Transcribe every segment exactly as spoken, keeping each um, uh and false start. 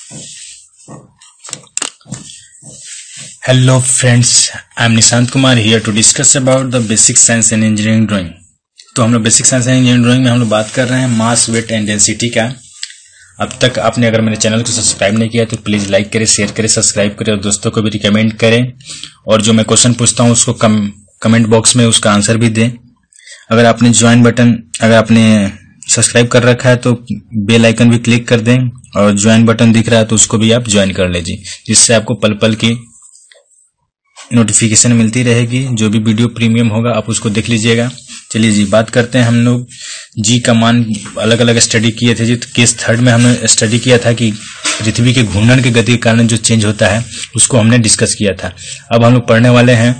Hello friends, I am Nishant Kumar here to discuss about the basic science and engineering drawing। तो हम लोग basic science and engineering drawing में हम लोग बात कर रहे हैं मास, वेट एंड डेंसिटी का। अब तक आपने अगर मेरे चैनल को सब्सक्राइब नहीं किया तो प्लीज लाइक करें, शेयर करें, सब्सक्राइब करें और दोस्तों को भी रिकमेंड करें। और जो मैं क्वेश्चन पूछता हूँ उसको कम कमेंट बॉक्स में उसका आंसर भी दें। अगर आपने ज्वाइन बटन अगर आपने सब्सक्राइब कर रखा है तो बेल आइकन भी क्लिक कर दें और ज्वाइन बटन दिख रहा है तो उसको भी आप ज्वाइन कर लीजिए, जिससे आपको पल पल की नोटिफिकेशन मिलती रहेगी। जो भी वीडियो प्रीमियम होगा आप उसको देख लीजिएगा। चलिए जी, बात करते हैं। हम लोग जी का मान अलग अलग स्टडी किए थे जी। तो केस थर्ड में हमने स्टडी किया था कि पृथ्वी के घूर्णन के गति के कारण जो चेंज होता है उसको हमने डिस्कस किया था। अब हम लोग पढ़ने वाले हैं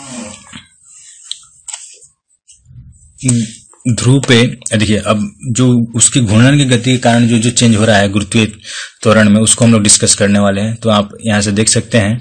ध्रुव पे। देखिए, अब जो उसकी घूर्णन की गति के कारण जो जो चेंज हो रहा है गुरुत्वीय त्वरण में, उसको हम लोग डिस्कस करने वाले हैं। तो आप यहां से देख सकते हैं,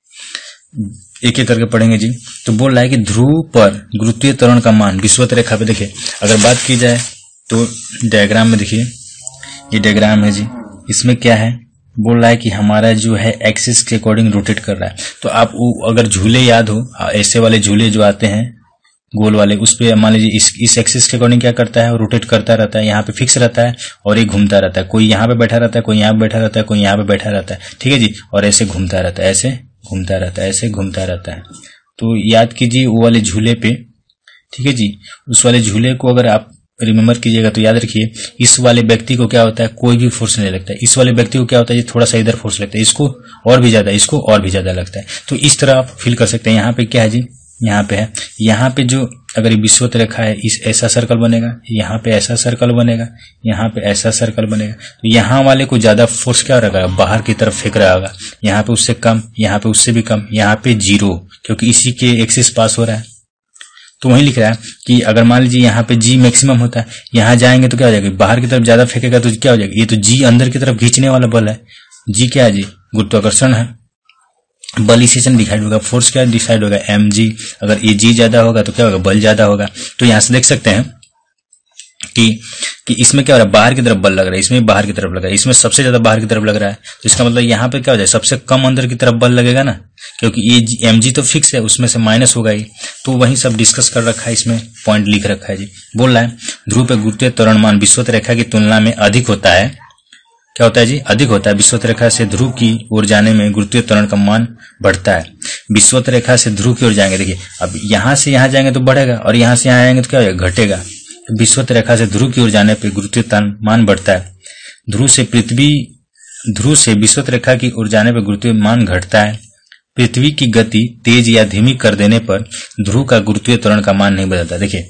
एक एक करके पढ़ेंगे जी। तो बोल रहा है कि ध्रुव पर गुरुत्वीय त्वरण का मान विषुवत रेखा पे। देखिए, अगर बात की जाए तो डायग्राम में देखिए, ये डायग्राम है जी। इसमें क्या है, बोल रहा है कि हमारा जो है एक्सिस के अकॉर्डिंग रोटेट कर रहा है। तो आप अगर झूले याद हो, ऐसे वाले झूले जो आते हैं गोल वाले, उस पे मान लीजिए इस इस एक्सिस के अकॉर्डिंग क्या करता है, रोटेट करता रहता है। यहाँ पे फिक्स रहता है और एक घूमता रहता है। कोई यहाँ पे बैठा रहता है, कोई यहाँ पे बैठा रहता है, कोई यहाँ पे बैठा रहता है, ठीक है जी। और ऐसे घूमता रहता है, ऐसे घूमता रहता है, ऐसे घूमता रहता है। तो याद कीजिए वो वाले झूले पे, ठीक है जी। उस वाले झूले को अगर आप रिमेम्बर कीजिएगा तो याद रखिए, इस वाले व्यक्ति को क्या होता है, कोई भी फोर्स नहीं लगता है। इस वाले व्यक्ति को क्या होता है जी, थोड़ा सा इधर फोर्स लगता है, इसको और भी ज्यादा, इसको और भी ज्यादा लगता है। तो इस तरह आप फील कर सकते हैं। यहाँ पे क्या है जी, यहाँ पे है, यहाँ पे जो अगर ये विषुवत रेखा है, इस ऐसा सर्कल बनेगा, यहाँ पे ऐसा सर्कल बनेगा, यहाँ पे ऐसा सर्कल बनेगा। तो यहाँ वाले को ज्यादा फोर्स क्या रहेगा, बाहर की तरफ फेंक रहा होगा। यहाँ पे उससे कम, यहाँ पे उससे भी कम, यहाँ पे जीरो, क्योंकि इसी के एक्सिस पास हो रहा है। तो वही लिख रहा है कि अगर मान लीजिए यहाँ पे जी मैक्सिमम होता है, यहाँ जाएंगे तो क्या हो जाएगा, बाहर की तरफ ज्यादा फेंकेगा तो क्या हो जाएगा, ये तो जी अंदर की तरफ खींचने वाला बल है। जी क्या है जी, गुरुत्वाकर्षण है। बल इसी से डिसाइड होगा, फोर्स क्या डिसाइड होगा, एम जी। अगर ये जी ज्यादा होगा तो क्या होगा, बल ज्यादा होगा। तो यहां से देख सकते हैं कि कि इसमें क्या हो रहा है, बाहर की तरफ बल लग रहा है, इसमें बाहर की तरफ लग रहा है, इसमें सबसे ज्यादा बाहर की तरफ लग रहा है। तो इसका मतलब यहाँ पे क्या हो जाए, सबसे कम अंदर की तरफ बल लगेगा ना, क्योंकि ये एम जी तो फिक्स है, उसमें से माइनस होगा ही। तो वही सब डिस्कस कर रखा है, इसमें पॉइंट लिख रखा है जी। बोल रहा है ध्रुव पे गुरुत्वीय त्वरण मान विषुवत रेखा की तुलना में अधिक होता है। क्या होता है जी, अधिक होता है। विषुवत रेखा से ध्रुव की ओर जाने में गुरुत्वीय त्वरण का मान बढ़ता है। विषुवत रेखा से ध्रुव की ओर जाएंगे, देखिए अब यहां से यहां जाएंगे तो बढ़ेगा और यहां से यहां आएंगे तो क्या होगा, घटेगा। तो विषुवत रेखा से ध्रुव की ओर जाने पर गुरुत्वीय त्वरण मान बढ़ता है। ध्रुव से पृथ्वी ध्रुव से विषुवत रेखा की ओर जाने पर गुरुत्वीय मान घटता है। पृथ्वी की गति तेज या धीमी कर देने पर ध्रुव का गुरुत्वीय त्वरण का मान नहीं बदलता। देखिए,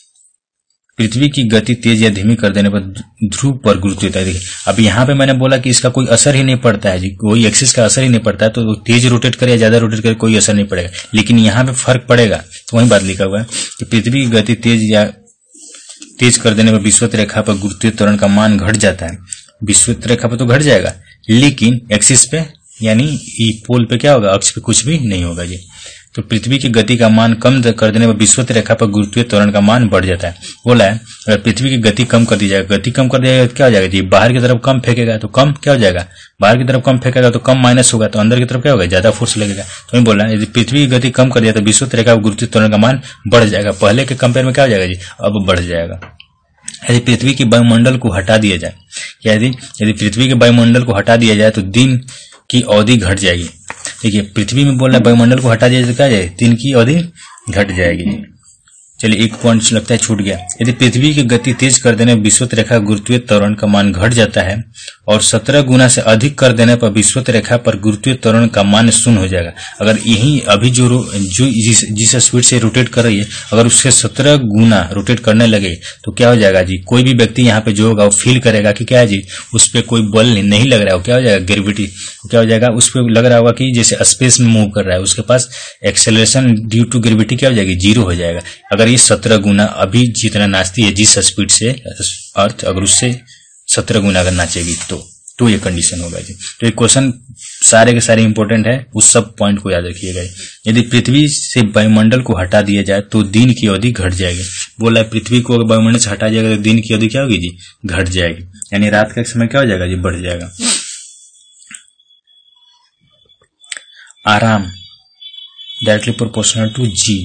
पृथ्वी की गति तेज या धीमी कर देने पर ध्रुव पर गुरुत्वीय त्वरण, देखिए अब यहाँ पे मैंने बोला कि इसका कोई असर ही नहीं पड़ता है जी, कोई एक्सिस का असर ही नहीं पड़ता है। तो तेज रोटेट करे या ज्यादा रोटेट करे कोई असर नहीं पड़ेगा, लेकिन यहाँ पे फर्क पड़ेगा। तो वही बात लिखा हुआ है कि पृथ्वी की गति तेज या तेज कर देने पर विषुवत रेखा पर गुरुत्वीय त्वरण का मान घट जाता है। विषुवत रेखा पर तो घट जाएगा, लेकिन एक्सिस पे यानी पोल पे क्या होगा, अक्ष पे कुछ भी नहीं होगा जी। तो पृथ्वी की गति का मान कम कर देने पर विषुवत रेखा पर गुरुत्वीय त्वरण का मान बढ़ जाता है। बोला है अगर पृथ्वी की गति कम कर दी जाएगा, गति कम कर दिया जाएगा तो क्या हो जाएगा जी, बाहर की तरफ कम फेंकेगा तो कम क्या हो जाएगा, बाहर की तरफ कम फेंकेगा तो कम माइनस होगा, तो अंदर की तरफ क्या होगा, ज्यादा फोर्स लगेगा। तो बोल रहा है यदि पृथ्वी की गति कम कर दिया तो विषुवत रेखा पर गुरुत्वीय त्वरण का मान बढ़ जाएगा। पहले के कंपेयर में क्या हो जाएगा जी, अब बढ़ जाएगा। यदि पृथ्वी की वायुमंडल को हटा दिया जाए, यदि यदि पृथ्वी के वायुमंडल को हटा दिया जाए तो दिन की अवधि घट जाएगी। देखिए, पृथ्वी में बोल रहा है वायुमंडल को हटा दिया जाए तो क्या जाए, दिन की अवधि घट जाएगी। चलिए, एक पॉइंट लगता है छूट गया। यदि पृथ्वी की गति तेज कर देने पर विषुवत रेखा गुरुत्वीय त्वरण का मान घट जाता है और सत्रह गुना से अधिक कर देने पर विषुवत रेखा पर गुरुत्वीय त्वरण का मान शून्य हो जाएगा। अगर यही अभी जो जो जिस, जिस स्पीड से रोटेट कर रही है, अगर उससे सत्रह गुना रोटेट करने लगे तो क्या हो जाएगा जी, कोई भी व्यक्ति यहाँ पे जो होगा वो फील करेगा कि क्या है जी, उस पर कोई बल नहीं लग रहा है। क्या हो जाएगा, ग्रेविटी क्या हो जाएगा, उस पर लग रहा होगा कि जैसे स्पेस में मूव कर रहा है, उसके पास एक्सेलरेशन ड्यू टू ग्रेविटी क्या हो जाएगी, जीरो हो जाएगा। अगर ये सत्रह गुना अभी जितना नाचती है जिस स्पीड से अर्थ, अगर उससे सत्रह गुना अगर नाचेगी तो तो ये कंडीशन होगा जी। तो ये क्वेश्चन सारे के सारे इंपॉर्टेंट है, उस सब पॉइंट को याद रखिएगा। यदि पृथ्वी से वायुमंडल को हटा दिया जाए तो दिन की अवधि घट जाएगी। बोला है पृथ्वी को अगर वायुमंडल से हटा जाएगा तो दिन की अवधि क्या होगी जी, घट जाएगी, यानी रात का समय क्या हो जाएगा जी, बढ़ जाएगा। आराम डायरेक्टली प्रोपोर्शनल टू जी।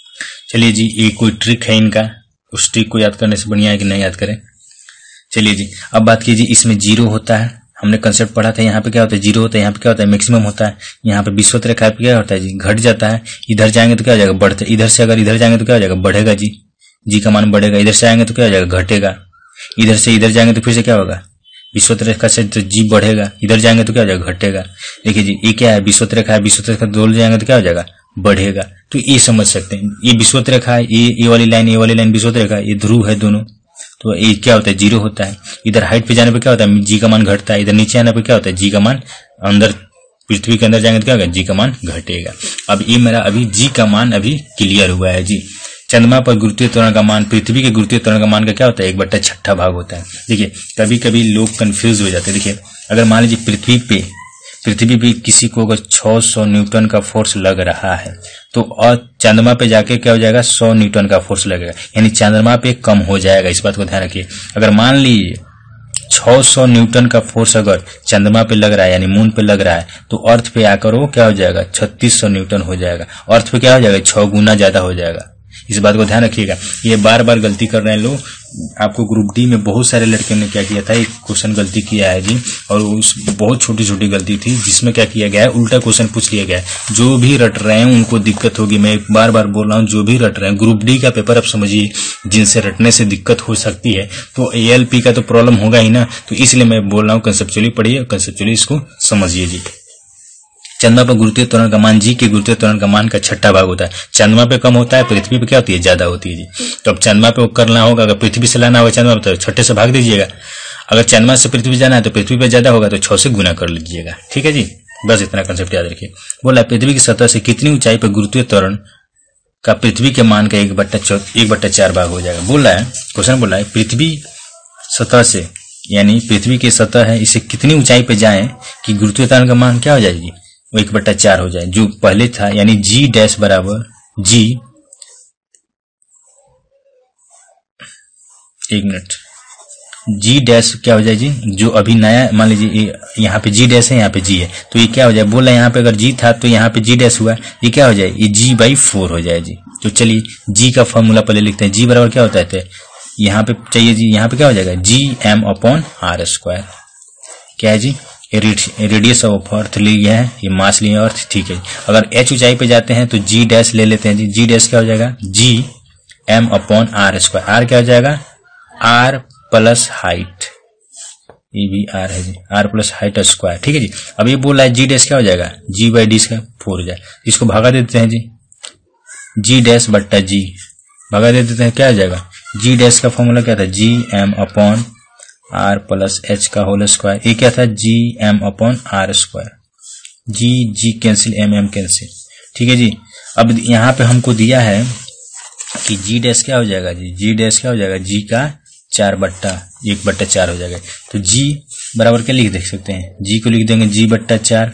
चलिए जी, ये कोई ट्रिक है इनका, उस ट्रिक को याद करने से बढ़िया है कि नहीं याद करें। चलिए जी, अब बात कीजिए, इसमें जीरो होता है, हमने कंसेप्ट पढ़ा था, यहाँ पे क्या होता है, जीरो होता है, यहाँ पे क्या होता है, मैक्सिमम होता है। यहाँ पे विषुवत रेखा पे क्या होता है जी, घट जाता है। इधर जाएंगे तो क्या हो जाएगा, बढ़ते, इधर से अगर इधर जाएंगे तो क्या हो जाएगा, बढ़ेगा जी, जी का मान बढ़ेगा। इधर से आएंगे तो क्या हो जाएगा, घटेगा। इधर से इधर जाएंगे तो फिर से क्या होगा, विषुवत रेखा से तो जी बढ़ेगा, इधर जाएंगे तो क्या हो जाएगा, घटेगा। देखिए जी, ये क्या है, विषुवत रेखा है, विषुवत रेखा दो जाएंगे तो क्या हो जाएगा, बढ़ेगा। तो ये समझ सकते हैं, ये विषुवत रेखा है, ये ये वाली लाइन, ये वाली लाइन विषुवत रेखा, ये ध्रुव है दोनों, तो ये क्या होता है, जीरो होता है। इधर हाइट पे जाने पे क्या होता है, जी का मान घटता है। इधर नीचे आने पे क्या होता है, जी का मान, अंदर पृथ्वी के अंदर जाएंगे तो क्या होगा, जी का मान घटेगा। अब ये मेरा अभी जी का मान अभी क्लियर हुआ है जी। चंद्रमा पर गुरुत्वीय त्वरण का मान पृथ्वी के गुरुत्वीय त्वरण का मान का क्या होता है, एक बट्टा छठा भाग होता है। देखिए कभी कभी लोग कंफ्यूज हो जाते हैं। देखिए अगर मान लीजिए पृथ्वी पे पृथ्वी पे किसी को अगर छह सौ न्यूटन का फोर्स लग रहा है, तो और चंद्रमा पे जाके क्या हो जाएगा, सौ न्यूटन का फोर्स लगेगा, यानी चंद्रमा पे कम हो जाएगा। इस बात को ध्यान रखिए। अगर मान लीजिए छह सौ न्यूटन का फोर्स अगर चंद्रमा पे लग रहा है, यानी मून पे लग रहा है, तो अर्थ पे आकर वो क्या हो जाएगा, छत्तीस सौ न्यूटन हो जाएगा। अर्थ पे क्या हो जाएगा, छह गुना ज्यादा हो जाएगा। इस बात को ध्यान रखिएगा। ये बार बार गलती कर रहे हैं लोग। आपको ग्रुप डी में बहुत सारे लड़कियों ने क्या किया था, एक क्वेश्चन गलती किया है जी, और उस बहुत छोटी छोटी गलती थी, जिसमें क्या किया गया है, उल्टा क्वेश्चन पूछ लिया गया है। जो भी रट रहे हैं उनको दिक्कत होगी। मैं बार बार बोल रहा हूँ, जो भी रट रहे हैं, ग्रुप डी का पेपर आप समझिए, जिनसे रटने से दिक्कत हो सकती है, तो ए एल पी का तो प्रॉब्लम होगा ही ना। तो इसलिए मैं बोल रहा हूँ कंसेप्चुअली पढ़िए, कंसेप्चुअली इसको समझिए जी। चंद्रमा पर गुरुत्वीय त्वरण का मान जी के गुरुत्वीय त्वरण का मान का छठा भाग होता है। चंद्रमा पे कम होता है, पृथ्वी पे क्या होती है, ज्यादा होती है जी। तो अब चंद्रमा पे करना होगा, अगर पृथ्वी से लाना होगा चंद्रमा पे, तो छठे से भाग दीजिएगा। अगर चंद्रमा से पृथ्वी जाना है तो पृथ्वी पे ज्यादा होगा, तो छह से गुना कर लीजिएगा। ठीक है जी, बस इतना कंसेप्ट याद रखिए। बोला पृथ्वी की सतह से कितनी ऊंचाई पर गुरुत्वीय त्वरण का पृथ्वी के मान का एक बट्टा एक बट्टा चार भाग हो जाएगा। बोल रहा है क्वेश्चन, बोल रहा है पृथ्वी सतह से, यानी पृथ्वी की सतह है, इसे कितनी ऊंचाई पे जाए कि गुरुत्वीय त्वरण का मान क्या हो जाएगी, वो एक बट्टा चार हो जाए, जो पहले था। यानी जी डैश बराबर जी, एक मिनट, जी डैश क्या हो जाए जी, जो अभी नया मान लीजिए यहाँ पे जी डैश है, यहाँ पे जी है, तो ये क्या हो जाए, बोल रहे हैं यहाँ पे अगर जी था तो यहाँ पे जी डैश हुआ, ये क्या हो जाए, ये जी बाई फोर हो जाए जी। तो चलिए जी का फॉर्मूला पहले लिखते हैं। जी बराबर क्या होता है, यहाँ पे चाहिए जी, यहाँ पे क्या हो जाएगा, G M upon R square. क्या है जी, रेडियस ऑफ अर्थ लिया है, ये मास लिया अर्थ। ठीक है, अगर एच ऊंचाई पे जाते हैं तो जी डैश ले लेते हैं जी। जी डैश क्या हो जाएगा, G M upon R square. R क्या हो जाएगा, आर प्लस हाइट, ये भी आर है जी, आर प्लस हाइट स्क्वायर। ठीक है जी। अब ये बोल रहा है जी डैश क्या हो जाएगा, जी बाई डी का फोर हो जाए, इसको भागा देते हैं जी, जी डैश बट्टा जी भागा दे देते हैं, क्या हो जाएगा, जी डैश का फॉर्मूला क्या था, G M upon R plus H का होल स्क्वायर। ये क्या था, G M upon R square. G G cancel, M M cancel. ठीक है जी। अब यहाँ पे हमको दिया है कि जी डैश क्या हो जाएगा जी, जी डैश क्या हो जाएगा, जी का चार बट्टा एक बट्टा चार हो जाएगा। तो जी बराबर क्या लिख देख सकते हैं, जी को लिख देंगे जी बट्टा चार,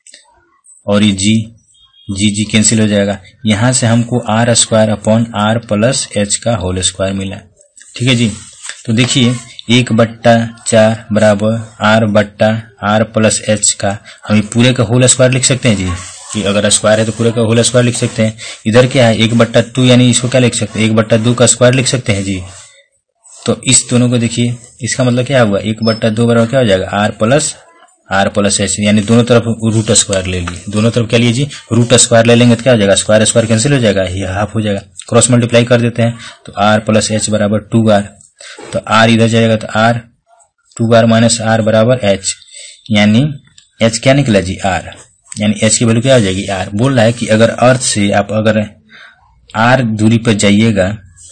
और ये जी जी जी कैंसिल हो जाएगा। यहां से हमको R square upon R plus H का होल स्क्वायर मिला। ठीक है जी। तो देखिए एक बट्टा चार बराबर आर बट्टा आर प्लस एच का, हम पूरे का होल स्क्वायर लिख सकते हैं जी, कि अगर स्क्वायर है तो पूरे का होल स्क्वायर लिख सकते हैं। इधर क्या है, एक बट्टा टू, यानी इसको क्या लिख सकते हैं, एक बट्टा दो का स्क्वायर लिख सकते हैं जी। तो इस दोनों को देखिए, इसका मतलब क्या हुआ, एक बट्टा दो बराबर क्या हो जाएगा, R plus R plus H, यानी दोनों तरफ रूट स्क्वायर ले लिए। दोनों तरफ क्या लिए जी, रूट स्क्वायर ले लेंगे तो क्या हो जाएगा, स्क्वायर स्क्वायर कैंसिल हो जाएगा, ये हाफ हो जाएगा। क्रॉस मल्टीप्लाई कर देते हैं तो आर प्लस एच बराबर टू आर, तो आर इधर जाएगा तो R two R minus R बराबर एच, यानी एच क्या निकला जी, आर, यानी एच की वैल्यू क्या हो जाएगी, आर। बोल रहा है कि अगर अर्थ से आप अगर आर दूरी पर जाइएगा,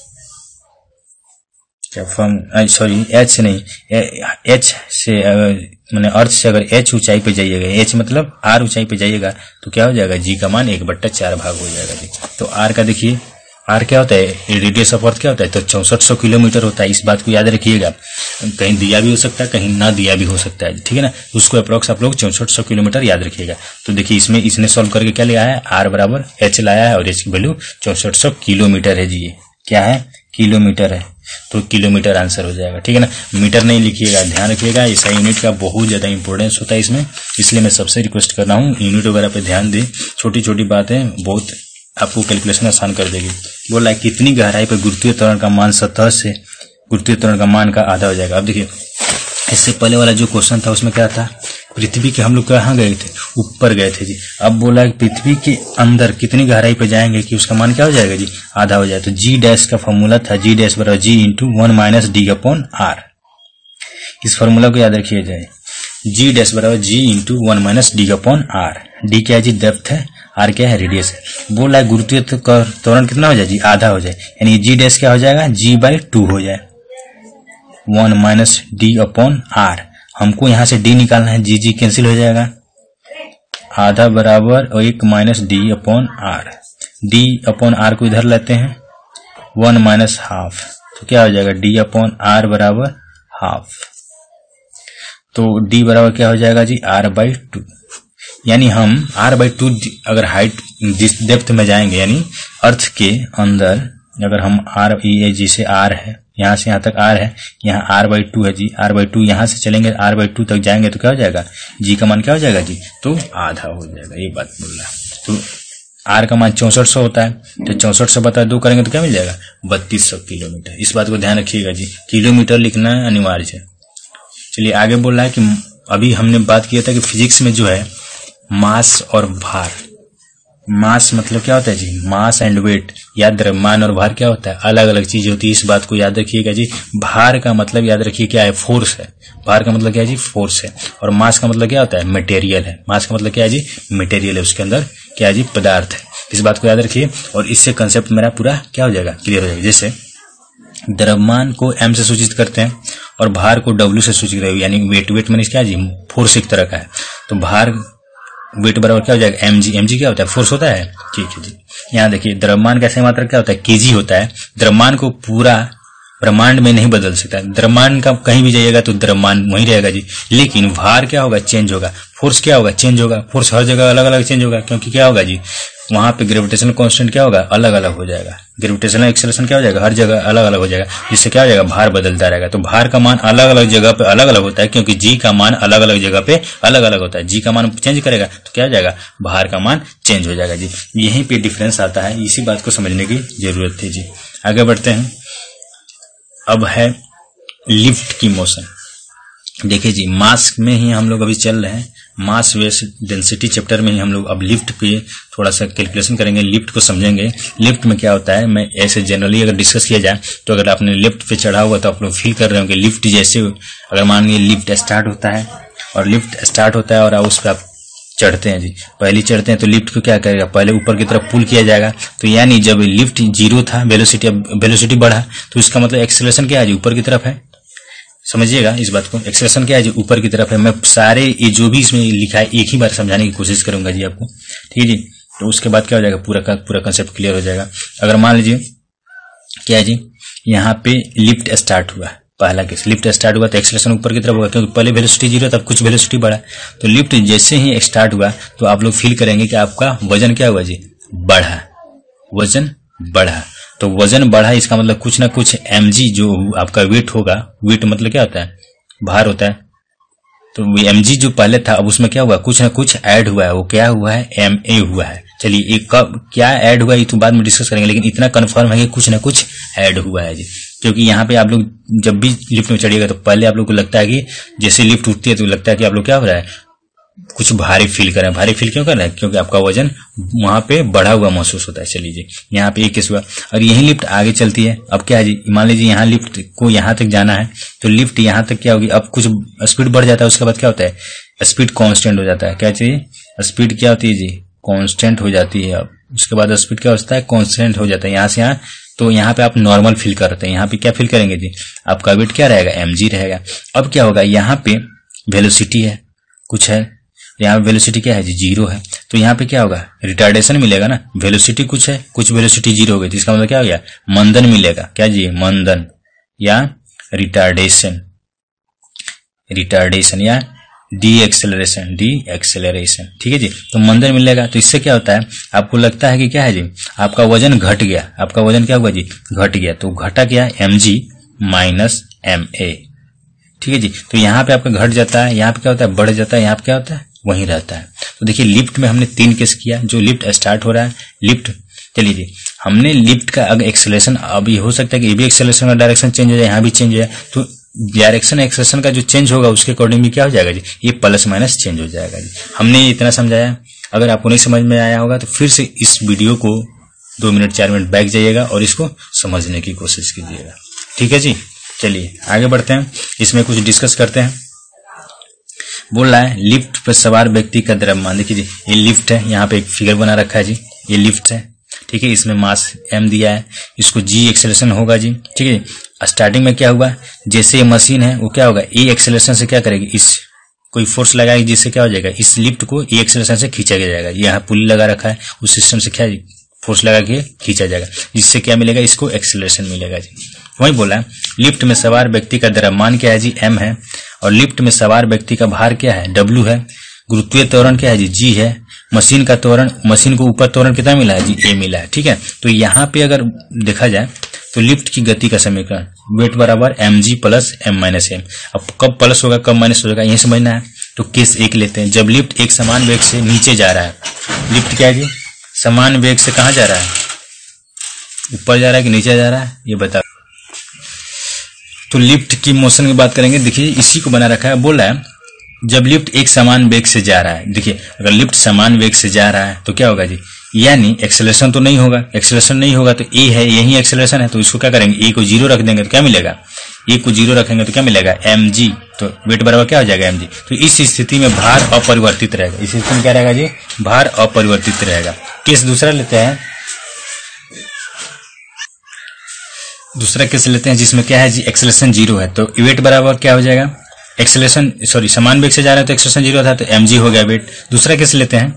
क्या फॉर्म, सॉरी एच से नहीं, एच से मैंने अर्थ से अगर एच ऊंचाई पे जाइएगा, एच मतलब आर ऊंचाई पे जाइएगा, तो क्या हो जाएगा, जी का मान एक बट्टा चार भाग हो जाएगा जी। तो आर का देखिए, आर क्या होता है, रेडियस ऑफ अर्थ क्या होता है, तो चौसठ सौ किलोमीटर होता है। इस बात को याद रखिएगा, कहीं दिया भी हो सकता है, कहीं ना दिया भी हो सकता है, ठीक है ना। उसको अप्रोक्स आप लोग चौसठ सौ किलोमीटर याद रखिएगा। तो देखिए इसमें इसने सॉल्व करके क्या लिया है, आर बराबर एच लाया है, और एच की वैल्यू चौसठ सौ किलोमीटर है जी। ये क्या है, किलोमीटर है। तो किलोमीटर आंसर हो जाएगा, ठीक है ना। मीटर नहीं लिखिएगा, ध्यान रखिएगा, ऐसा यूनिट का बहुत ज्यादा इंपॉर्टेंस होता है इसमें, इसलिए मैं सबसे रिक्वेस्ट कर रहा हूँ यूनिट वगैरह पे ध्यान दें। छोटी छोटी बातें बहुत आपको कैलकुलेशन आसान कर देगी। बोला है कितनी गहराई पर गुरुत्वीय त्वरण का मान सतह से गुरुत्वीय त्वरण का मान का आधा हो जाएगा। अब देखिए इससे पहले वाला जो क्वेश्चन था उसमें क्या था, पृथ्वी के हम लोग कहाँ गए थे, ऊपर गए थे जी। अब बोला कि पृथ्वी के अंदर कितनी गहराई पे जाएंगे कि उसका मान क्या हो जाएगा जी, आधा हो जाए। तो जी डैश का फॉर्मूला था जी डैश बराबर G into one minus D upon R. इस फॉर्मूला को याद रखिए जाए, जी डैश बराबर G into one minus D upon R. D क्या है जी, डेप्थ है, आर क्या है, रेडियस है। बोला है गुरुत्वीय त्वरण कितना हो जाए जी, आधा हो जाए, यानी जी डैश क्या हो जाएगा, जी बाई टू हो जाए, one minus D upon R. हमको यहां से डी निकालना है, जी जी कैंसिल हो जाएगा, आधा बराबर और एक minus D upon R. D upon R को इधर लेते हैं, वन माइनस हाफ, तो क्या हो जाएगा डी अपॉन आर बराबर हाफ। तो डी बराबर क्या हो जाएगा जी, आर बाई टू। यानी हम आर बाई टू अगर हाइट जिस डेप्थ में जाएंगे, यानी अर्थ के अंदर अगर हम आर ये जैसे आर है, यहाँ से यहाँ तक आर है, यहाँ आर बाई टू है जी, आर बाई टू यहाँ से चलेंगे आर बाई टू तक जाएंगे तो क्या हो जाएगा, जी का मान क्या हो जाएगा जी, तो आधा हो जाएगा। ये बात बोल रहा है। तो आर का मान चौसठ सौ होता है, तो चौसठ सौ बता दो करेंगे तो क्या मिल जाएगा, बत्तीस सौ किलोमीटर। इस बात को ध्यान रखिएगा जी, किलोमीटर लिखना अनिवार्य है। चलिए आगे बोल रहा है कि अभी हमने बात किया था कि फिजिक्स में जो है मास और भार, मास मतलब क्या होता है जी, मास एंड वेट। याद द्रव्यमान और भार क्या होता है, अलग अलग चीज होती है, इस बात को याद रखिएगा जी। भार का मतलब याद रखिए क्या है, फोर्स है। भार का मतलब क्या है जी, फोर्स है। और मास का मतलब क्या होता है, मटेरियल है। मास का मतलब क्या है जी, मटेरियल है, उसके अंदर क्या है जी, पदार्थ है। इस बात को याद रखिए और इससे कंसेप्ट मेरा पूरा क्या हो जाएगा, क्लियर हो जाएगा। जैसे द्रव्यमान को एम से सूचित करते हैं और भार को डब्ल्यू से सूचित करते हैं, यानी वेट। वेट मैंने क्या जी, फोर्स एक तरह का है। तो भार वेट बराबर क्या हो जाएगा, एम जी। एम जी क्या होता है, फोर्स होता है, ठीक है जी। यहाँ देखिए द्रव्यमान का सही मात्रक क्या होता है, केजी होता है। द्रव्यमान को पूरा ब्रह्मांड में नहीं बदल सकता, द्रव्यमान का कहीं भी जाइएगा तो द्रव्यमान वहीं रहेगा जी। लेकिन भार क्या होगा, चेंज होगा। फोर्स क्या होगा, चेंज होगा। फोर्स हर जगह अलग अलग चेंज होगा, क्योंकि क्या होगा जी, वहां पे ग्रेविटेशनल कांस्टेंट क्या होगा, अलग अलग हो जाएगा। ग्रेविटेशनल एक्सेलरेशन क्या हो जाएगा, हर जगह अलग अलग हो जाएगा, जिससे क्या हो जाएगा, भार बदलता रहेगा। तो भार का मान अलग अलग जगह पे अलग अलग होता है, क्योंकि जी का मान अलग अलग जगह पे अलग अलग होता है। जी का मान चेंज करेगा तो क्या हो जाएगा, भार का मान चेंज हो जाएगा जी। यहीं पे डिफरेंस आता है, इसी बात को समझने की जरूरत थी जी। आगे बढ़ते हैं। अब है लिफ्ट की मोशन। देखिए जी, मास में ही हम लोग अभी चल रहे हैं, मास वेस डेंसिटी चैप्टर में ही हम लोग अब लिफ्ट पे थोड़ा सा कैलकुलेशन करेंगे, लिफ्ट को समझेंगे। लिफ्ट में क्या होता है, मैं ऐसे जनरली अगर डिस्कस किया जाए तो अगर आपने लिफ्ट पे चढ़ा हुआ तो आप लोग फील कर रहे होंगे लिफ्ट जैसे, अगर मान लीजिए लिफ्ट स्टार्ट होता है और लिफ्ट स्टार्ट होता है और उस पर आप चढ़ते हैं जी, पहले चढ़ते हैं तो लिफ्ट को क्या करेगा, पहले ऊपर की तरफ पुल किया जाएगा। तो यानी जब लिफ्ट जीरो था, वेलोसिटी अब वेलोसिटी बढ़ा, तो इसका मतलब एक्सेलरेशन क्या है जी, ऊपर की तरफ है। समझिएगा इस बात को, एक्सेलरेशन क्या है जी, ऊपर की तरफ है। मैं सारे ये जो भी इसमें लिखा है एक ही बार समझाने की कोशिश करूंगा जी आपको, ठीक है जी। तो उसके बाद क्या हो जाएगा, पूरा का पूरा कंसेप्ट क्लियर हो जाएगा। अगर मान लीजिए क्या है जी, यहाँ पे लिफ्ट स्टार्ट हुआ, पहला केस लिफ्ट स्टार्ट हुआ तो एक्सेलरेशन ऊपर की तरफ होगा, क्योंकि पहले वेलोसिटी जीरो तब कुछ वेलोसिटी बढ़ा। तो लिफ्ट जैसे ही स्टार्ट हुआ तो आप लोग फील करेंगे कि आपका वजन क्या हुआ जी, बढ़ा, वजन बढ़ा। तो वजन बढ़ा, इसका मतलब कुछ ना कुछ एमजी जो आपका वेट होगा, वेट मतलब क्या होता है, भार होता है। तो एमजी जो पहले था अब उसमें क्या हुआ, कुछ ना कुछ ऐड हुआ है, वो क्या हुआ है, एम ए हुआ है। चलिए एक कब क्या ऐड हुआ है ये तो बाद में डिस्कस करेंगे, लेकिन इतना कंफर्म है कि कुछ ना कुछ ऐड हुआ है जी। क्योंकि यहाँ पे आप लोग जब भी लिफ्ट में चढ़िएगा तो पहले आप लोग को लगता है कि जैसे लिफ्ट उठती है तो लगता है कि आप लोग क्या हो रहा है, कुछ भारी फील कर रहे हैं। भारी फील क्यों कर रहे हैं, क्योंकि आपका वजन वहां पे बढ़ा हुआ महसूस होता है। चलिए जी, यहाँ पे एक केस हुआ और यही लिफ्ट आगे चलती है। अब क्या है जी, मान लीजिए यहाँ लिफ्ट को यहाँ तक जाना है तो लिफ्ट यहाँ तक क्या होगी, अब कुछ स्पीड बढ़ जाता है, उसके बाद क्या होता है, स्पीड कांस्टेंट हो जाता है। क्या चाहिए, स्पीड क्या होती है जी, कांस्टेंट हो जाती है। अब उसके बाद स्पीड क्या होता है, कांस्टेंट हो जाता है यहाँ से यहाँ। तो यहाँ पे आप नॉर्मल फील करते हैं, यहाँ पे क्या फील करेंगे जी, आपका वेट क्या रहेगा, एमजी रहेगा। अब क्या होगा, यहाँ पे वेलोसिटी है कुछ है, यहाँ पे वेलोसिटी क्या है जी, जीरो है। तो यहाँ पे क्या होगा, रिटार्डेशन मिलेगा ना, वेलोसिटी कुछ है, कुछ वेलोसिटी जीरो हो गई, इसका मतलब क्या हो गया, मंदन मिलेगा। क्या जी, मंदन या रिटार्डेशन, रिटार्डेशन या डी एक्सेलरेशन, डी एक्सेलरेशन, ठीक है जी। तो मंदन मिलेगा। तो इससे क्या होता है, आपको लगता है कि क्या है जी, आपका वजन घट गया, आपका वजन क्या हुआ जी, घट गया। तो घटा क्या, एमजी माइनस एम ए। ठीक है जी। तो यहाँ पे आपका घट जाता है, यहाँ पे क्या होता है बढ़ जाता है, यहाँ पे क्या होता है वहीं रहता है। तो देखिए लिफ्ट में हमने तीन केस किया, जो लिफ्ट स्टार्ट हो रहा है लिफ्ट, चलिए जी हमने लिफ्ट का अगर एक्सेलरेशन, अब ये हो सकता है कि ये भी एक्सेलरेशन का डायरेक्शन चेंज हो जाए, यहाँ भी चेंज हो जाए, तो डायरेक्शन एक्सेलरेशन का जो चेंज होगा उसके अकॉर्डिंग भी क्या हो जाएगा जी, ये प्लस माइनस चेंज हो जाएगा जी। हमने इतना समझाया। अगर आपको नहीं समझ में आया होगा तो फिर से इस वीडियो को दो मिनट चार मिनट बैक जाइएगा और इसको समझने की कोशिश कीजिएगा। ठीक है जी। चलिए आगे बढ़ते हैं, इसमें कुछ डिस्कस करते हैं। बोल रहा है लिफ्ट पर सवार व्यक्ति का द्रव्यमान, देखिए जी ये लिफ्ट है, यहाँ पे एक फिगर बना रखा है जी, ये लिफ्ट है। ठीक है, इसमें मास m दिया है, इसको g एक्सेलरेशन होगा जी। ठीक है, स्टार्टिंग में क्या हुआ, जैसे ये मशीन है वो क्या होगा e एक्सेलरेशन से क्या करेगी, इस कोई फोर्स लगाएगी जिससे क्या हो जाएगा, इस लिफ्ट को e एक्सेलरेशन से खींचा जाएगा। यहाँ पुली लगा रखा है, उस सिस्टम से क्या फोर्स लगा के खींचा जाएगा, जिससे क्या मिलेगा, इसको एक्सेलरेशन मिलेगा जी। वही बोला है लिफ्ट में सवार व्यक्ति का द्रव्यमान क्या है जी, m है, और लिफ्ट में सवार व्यक्ति का भार क्या है, W है। गुरुत्वीय त्वरण क्या है जी, G है। मशीन का त्वरण, मशीन को ऊपर त्वरण कितना मिला है जी, A मिला है। ठीक है, तो यहाँ पे अगर देखा जाए तो लिफ्ट की गति का समीकरण वेट बराबर M G plus M minus M. अब कब प्लस होगा कब माइनस होगा यही समझना है। तो केस एक लेते हैं, जब लिफ्ट एक समान वेग से नीचे जा रहा है, लिफ्ट क्या है जी, समान वेग से कहाँ जा रहा है, ऊपर जा रहा है कि नीचे जा रहा है, ये बता। तो लिफ्ट की मोशन की बात करेंगे, देखिए इसी को बना रखा है। बोल रहा है जब लिफ्ट एक समान वेग से जा रहा है, देखिए अगर लिफ्ट समान वेग से जा रहा है तो क्या होगा जी, यानी एक्सेलरेशन तो नहीं होगा, एक्सेलरेशन नहीं होगा तो ए है, यही एक्सेलरेशन है, तो इसको क्या करेंगे, ए को जीरो रख देंगे तो क्या मिलेगा, ए को जीरो रखेंगे तो क्या मिलेगा, एम जी। तो वेट बराबर क्या हो जाएगा, एम जी। तो इस स्थिति में भार अपरिवर्तित रहेगा, इस स्थिति में क्या रहेगा जी, भार अपरिवर्तित रहेगा। केस दूसरा लेते हैं, दूसरा केस लेते हैं जिसमें क्या है जी, एक्सेलरेशन जीरो है, तो वेट बराबर क्या हो जाएगा, एक्सेलरेशन सॉरी समान वेग से जा रहा है तो एक्सेलरेशन जीरो था, तो एमजी हो गया वेट। दूसरा केस लेते हैं,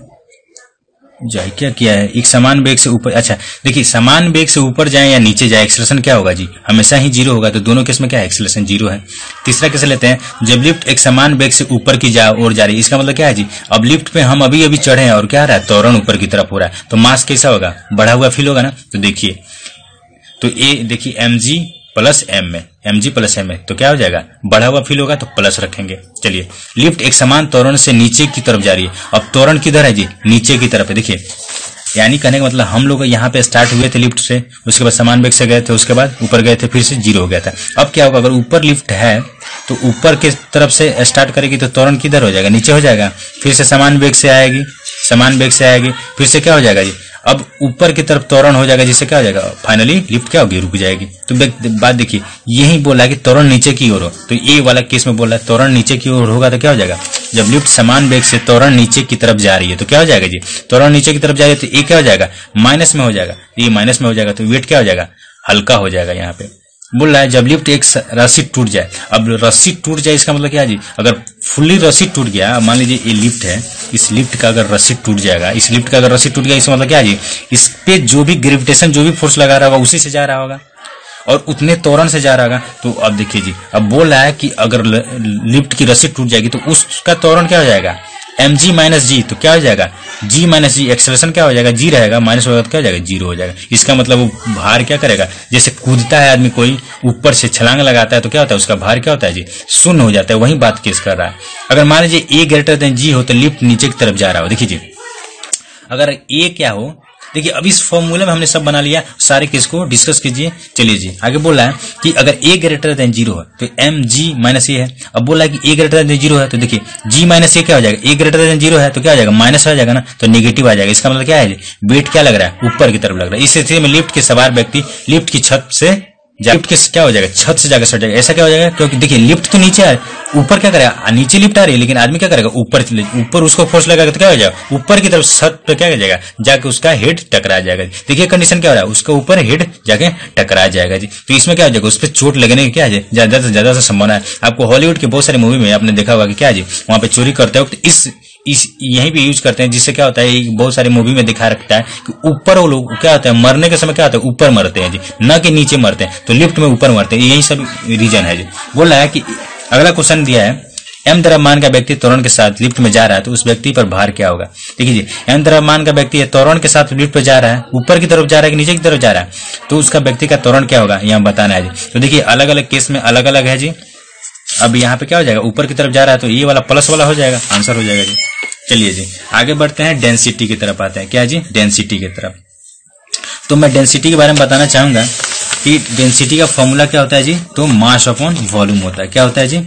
जाए क्या किया है, एक समान वेग से ऊपर, अच्छा देखिए समान वेग से ऊपर जाए या नीचे जाए एक्सेलरेशन क्या होगा जी, हमेशा ही जीरो होगा, तो दोनों केस में क्या है, एक्सेलरेशन जीरो है। तीसरा केस लेते हैं, जब लिफ्ट एक समान वेग से ऊपर की जा और जा रही है, इसका मतलब क्या है जी, अब लिफ्ट पे हम अभी अभी चढ़े हैं और क्या रहा है, त्वरण ऊपर की तरफ हो रहा है, तो मास कैसा होगा, बढ़ा हुआ फील होगा ना। तो देखिए तो ए देखिए एम जी प्लस एम में, एम जी प्लस एम में, तो क्या हो जाएगा, बढ़ा हुआ फील होगा तो प्लस रखेंगे। चलिए लिफ्ट एक समान त्वरण से नीचे की तरफ जा रही है, अब त्वरण किधर है जी, नीचे की तरफ है। देखिए यानी कहने का मतलब हम लोग यहाँ पे स्टार्ट हुए थे लिफ्ट से, उसके बाद समान वेग से गए थे, उसके बाद ऊपर गए थे, फिर से जीरो हो गया था। अब क्या होगा, अगर ऊपर लिफ्ट है तो ऊपर की तरफ से स्टार्ट करेगी तो त्वरण किधर हो जाएगा, नीचे हो जाएगा, फिर से समान वेग से आएगी, समान वेग से आएगी, फिर से क्या हो जाएगा जी, अब ऊपर की तरफ त्वरण हो जाएगा, जिससे क्या हो जाएगा, फाइनली लिफ्ट क्या होगी, रुक जाएगी। तो बात देखिए यही बोला है कि त्वरण नीचे की ओर हो, तो ये वाला केस में बोला है त्वरण नीचे की ओर होगा तो क्या हो जाएगा, जब लिफ्ट समान वेग से त्वरण नीचे की तरफ जा रही है तो क्या हो जाएगा जी, त्वरण नीचे की तरफ जा रही है तो ये क्या हो जाएगा, माइनस में हो जाएगा, ये माइनस में हो जाएगा, तो वेट क्या हो जाएगा, हल्का हो जाएगा। यहाँ पे बोल रहा है जब लिफ्ट एक रस्सी टूट जाए, अब रस्सी टूट जाए इसका मतलब क्या है जी, अगर फुल्ली रस्सी टूट गया, मान लीजिए ये लिफ्ट है, इस लिफ्ट का अगर रस्सी टूट जाएगा, इस लिफ्ट का अगर रस्सी टूट गया, इसका मतलब क्या है जी, इस पे जो भी ग्रेविटेशन जो भी फोर्स लगा रहा होगा उसी से जा रहा होगा और उतने त्वरण से जा रहा होगा। तो अब देखिए जी, अब बोल रहा है कि अगर लिफ्ट की रस्सी टूट जाएगी तो उसका त्वरण क्या हो जाएगा, एम जी माइनस जी, तो क्या हो जाएगा, जी माइनस जी, एक्सेलरेशन क्या हो जाएगा, जी रहेगा, माइनस होगा तो क्या हो जाएगा, जीरो हो जाएगा। इसका मतलब वो भार क्या करेगा, जैसे कूदता है आदमी कोई ऊपर से छलांग लगाता है तो क्या होता है, उसका भार क्या होता है जी, शून्य हो जाता है। वही बात केस कर रहा है। अगर मान लीजिए ए ग्रेटर देन जी हो तो लिफ्ट नीचे की तरफ जा रहा हो, देखिए जी अगर ए क्या हो, देखिए अब इस फॉर्मूले में हमने सब बना लिया, सारे केस को डिस्कस कीजिए। चलिए जी आगे बोल रहा है कि अगर ए ग्रेटर देन जीरो है तो एम जी माइनस ए है। अब बोल रहा है कि ए ग्रेटर देन जीरो है तो देखिए जी माइनस ए क्या हो जाएगा, ए ग्रेटर देन जीरो है तो क्या हो जाएगा, माइनस हो जाएगा ना, तो नेगेटिव आ जाएगा। इसका मतलब क्या है, वेट क्या लग रहा है, ऊपर की तरफ लग रहा है। इस स्थिति में लिफ्ट के सवार व्यक्ति लिफ्ट की छत से लिफ्ट के क्या हो जाएगा, छत से जाकर सट जाएगा। ऐसा क्या हो जाएगा, क्योंकि देखिए लिफ्ट तो नीचे है, ऊपर क्या करेगा, नीचे लिफ्ट आ रही है लेकिन आदमी क्या करेगा, ऊपर ऊपर उसको फोर्स लगाएगा तो क्या हो जाएगा, ऊपर की तरफ छत पे क्या हो जाएगा, जाके उसका हेड टकरा जाएगा। देखिए कंडीशन क्या हो रहा है, उसका ऊपर हेड जाके टकरा जाएगा जी। तो इसमें क्या हो जाएगा, उस पर चोट लगने की क्या है ज्यादा से ज्यादा संभावना है। आपको हॉलीवुड के बहुत सारे मूवी में आपने देखा होगा कि क्या है जी, वहां पे चोरी करते वक्त इस इस यहीं पे यूज करते हैं, जिससे क्या होता है, बहुत सारे मूवी में दिखा रखता है कि ऊपर वो लोग क्या होता है, मरने के समय क्या होता है, ऊपर मरते हैं जी, न कि नीचे मरते हैं। तो लिफ्ट में ऊपर मरते हैं, यही सब रीजन है जी। बोल रहा है कि अगला क्वेश्चन दिया है एम द्रव्यमान का व्यक्ति त्वरण के साथ लिफ्ट में जा रहा है तो उस व्यक्ति पर भार क्या होगा। देखिए जी, एम द्रव्यमान का व्यक्ति त्वरण के साथ लिफ्ट पर जा रहा है, ऊपर की तरफ जा रहा है कि नीचे की तरफ जा रहा है, तो उसका व्यक्ति का त्वरण क्या होगा यहाँ बताना है जी। तो देखिए अलग अलग केस में अलग अलग है जी। अब यहाँ पे क्या हो जाएगा, ऊपर की तरफ जा रहा है तो ये वाला प्लस वाला हो जाएगा, आंसर हो जाएगा जी। चलिए जी आगे बढ़ते हैं, डेंसिटी की तरफ आते हैं। क्या जी, डेंसिटी की तरफ। तो मैं डेंसिटी के बारे में बताना चाहूंगा कि डेंसिटी का फॉर्मूला क्या होता है जी, तो मास अपॉन वॉल्यूम होता है। क्या होता है जी,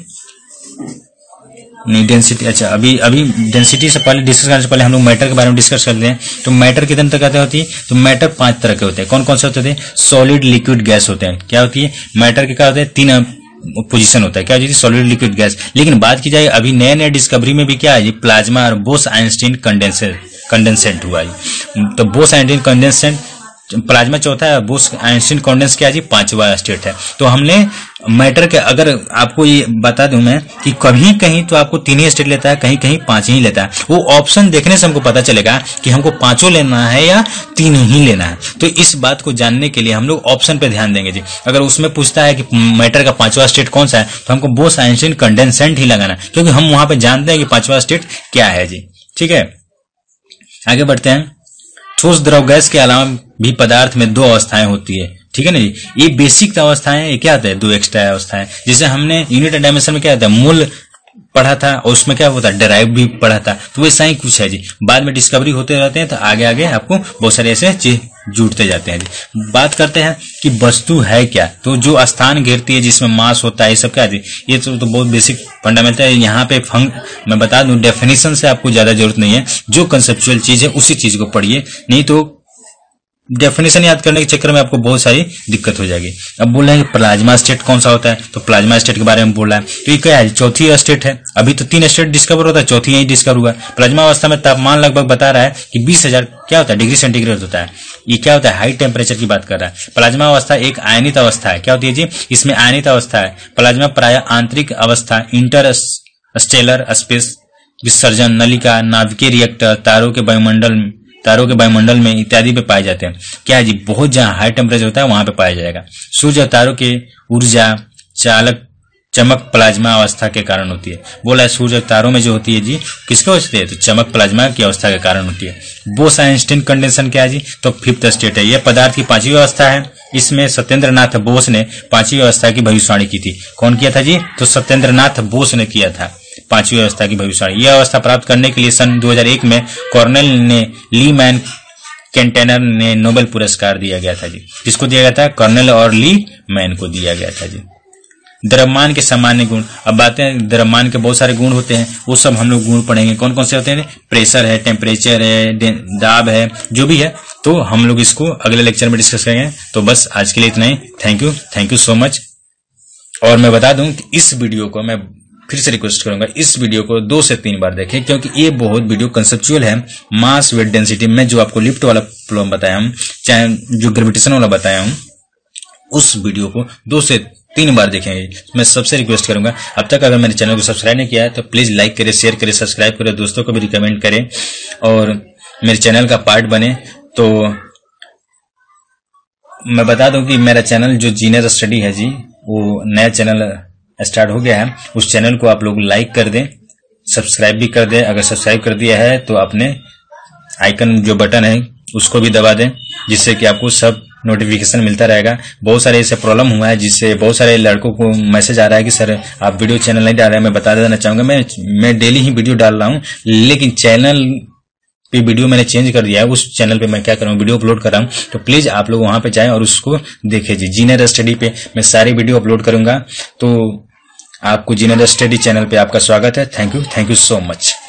नहीं डेंसिटी, अच्छा अभी अभी डेंसिटी से पहले डिस्कस करने से पहले हम लोग मैटर के बारे में डिस्कस करते हैं। तो मैटर कितने तरह के होती है, तो मैटर पांच तरह के होते हैं। कौन कौन से होते हैं, सॉलिड लिक्विड गैस होते हैं। क्या होती है, मैटर के क्या होते हैं, तीन पोजीशन होता है। क्या होती है, सॉलिड लिक्विड गैस। लेकिन बात की जाए अभी नए नए डिस्कवरी में भी क्या है जी, प्लाज्मा और बोस आइंस्टीन कंडेंसेंट कंडेंसेंट हुआ है। तो बोस आइंस्टीन कंडेंसेंट प्लाज्मा चौथा है, बोस आइंस्टीन कंडेंस क्या है जी, पांचवा स्टेट है। तो हमने मैटर के, अगर आपको ये बता दूं मैं कि कभी कहीं तो आपको तीन ही स्टेट लेता है, कहीं कहीं पांच ही लेता है। वो ऑप्शन देखने से हमको पता चलेगा कि हमको पांचों लेना है या तीन ही लेना है। तो इस बात को जानने के लिए हम लोग ऑप्शन पे ध्यान देंगे जी। अगर उसमें पूछता है कि मैटर का पांचवा स्टेट कौन सा है, तो हमको बोस आइंस्टीन कंडेंसेंट ही लगाना है, क्योंकि हम वहां पे जानते हैं कि पांचवा स्टेट क्या है जी। ठीक है, आगे बढ़ते हैं। ठोस द्रव गैस के अलावा भी पदार्थ में दो अवस्थाएं होती है। ठीक है ना जी, ये बेसिक अवस्थाएं, ये क्या होता है, दो एक्स्ट्रा अवस्थाएं, जिसे हमने यूनिट एंड डायमेंशन में क्या होता है, मूल पढ़ा था और उसमें क्या होता है, डेराइव भी पढ़ा था। तो वैसा ही कुछ है जी, बाद में डिस्कवरी होते रहते हैं तो आगे आगे आपको बहुत सारे ऐसे चीज जुड़ते जाते हैं जी। बात करते हैं कि वस्तु है क्या, तो जो स्थान घेरती है जिसमें मास होता है, ये सब क्या है, ये तो, तो बहुत बेसिक फंडामेंटल है। यहाँ पे फंग मैं बता दूं, डेफिनेशन से आपको ज्यादा जरूरत नहीं है, जो कंसेप्चुअल चीज है उसी चीज को पढ़िए, नहीं तो डेफिनेशन याद करने के चक्कर में आपको बहुत सारी दिक्कत हो जाएगी। अब बोल रहे हैं कि प्लाज्मा स्टेट कौन सा होता है, तो प्लाज्मा स्टेट के बारे में बोल रहा है। तो ये क्या है, चौथी स्टेट है। अभी तो तीन स्टेट डिस्कवर होता है, चौथी यही डिस्कवर हुआ। प्लाज्मा अवस्था में तापमान लगभग बता रहा है कि बीस हजार क्या होता है, डिग्री सेंटीग्रेड होता है। ये क्या होता है, हाई टेम्परेचर की बात कर रहा है। प्लाज्मा अवस्था एक आयनित अवस्था है। क्या होती है जी, इसमें आयनित अवस्था है। प्लाज्मा प्राय आंतरिक अवस्था, इंटर स्टेलर स्पेस, विसर्जन नलिका, नाभिकीय रिएक्टर, तारों के वायुमंडल तारों के वायुमंडल में इत्यादि पे पाए जाते हैं। क्या है जी, बहुत जहां हाई टेम्परेचर होता है वहां पे पाया जाएगा। सूर्य और तारों के ऊर्जा चालक चमक प्लाज्मा अवस्था के कारण होती है। बोला है सूर्य और तारों में जो होती है जी, किसके होती है, तो चमक प्लाज्मा की अवस्था के कारण होती है। बोस आइंस्टीन कंडेंसन क्या है जी, तो फिफ्थ स्टेट है। यह पदार्थ की पांचवी अवस्था है। इसमें सत्येंद्र नाथ बोस ने पांचवी अवस्था की भविष्यवाणी की थी। कौन किया था जी, तो सत्येंद्र नाथ बोस ने किया था पांचवी अवस्था की भविष्यवाणी। यह अवस्था प्राप्त करने के लिए सन दो हज़ार एक में कॉर्नेल ने ली मैन कैंटेनर ने नोबेल पुरस्कार दिया गया था जी। किसको दिया गया था, कॉर्नेल और ली मैन को दिया गया था जी। द्रव्यमान के सामान्य गुण, अब बातें हैं द्रव्यमान के बहुत सारे गुण होते हैं, वो सब हम लोग गुण पढ़ेंगे। कौन कौन से होते हैं, प्रेशर है, टेम्परेचर है, दाब है, जो भी है, तो हम लोग इसको अगले लेक्चर में डिस्कस करेंगे। तो बस आज के लिए इतना ही। Thank you, thank you so much. और मैं बता दूं कि इस वीडियो को मैं फिर से रिक्वेस्ट करूंगा, इस वीडियो को दो से तीन बार देखें, क्योंकि ये बहुत वीडियो कंसेप्चुअल है। मास वेट डेंसिटी में जो आपको लिफ्ट वाला प्रॉब्लम बताया हूं, चाहे जो ग्रेविटेशन वाला बताया हूं, उस वीडियो को दो से तीन बार देखेंगे। मैं सबसे रिक्वेस्ट करूंगा, अब तक अगर मेरे चैनल को सब्सक्राइब नहीं किया है तो प्लीज लाइक करें, शेयर करें, सब्सक्राइब करें, दोस्तों को भी रिकमेंड करें और मेरे चैनल का पार्ट बने। तो मैं बता दूं कि मेरा चैनल जो जीनियर स्टडी है जी, वो नया चैनल स्टार्ट हो गया है। उस चैनल को आप लोग लाइक कर दें, सब्सक्राइब भी कर दें। अगर सब्सक्राइब कर दिया है तो अपने आइकन जो बटन है उसको भी दबा दें, जिससे कि आपको सब नोटिफिकेशन मिलता रहेगा। बहुत सारे ऐसे प्रॉब्लम हुआ है जिससे बहुत सारे लड़कों को मैसेज आ रहा है कि सर आप वीडियो चैनल नहीं डाल रहे हैं। मैं बता देना चाहूंगा, मैं मैं डेली ही वीडियो डाल रहा हूं, लेकिन चैनल पे वीडियो मैंने चेंज कर दिया है। उस चैनल पे मैं क्या कर रहा हूँ, वीडियो अपलोड कर रहा हूँ। तो प्लीज आप लोग वहां पे जाएं और उसको देखें जी। जीनियर स्टडी पे मैं सारी वीडियो अपलोड करूंगा। तो आपको जीनियर स्टडी चैनल पे आपका स्वागत है। Thank you, thank you so much.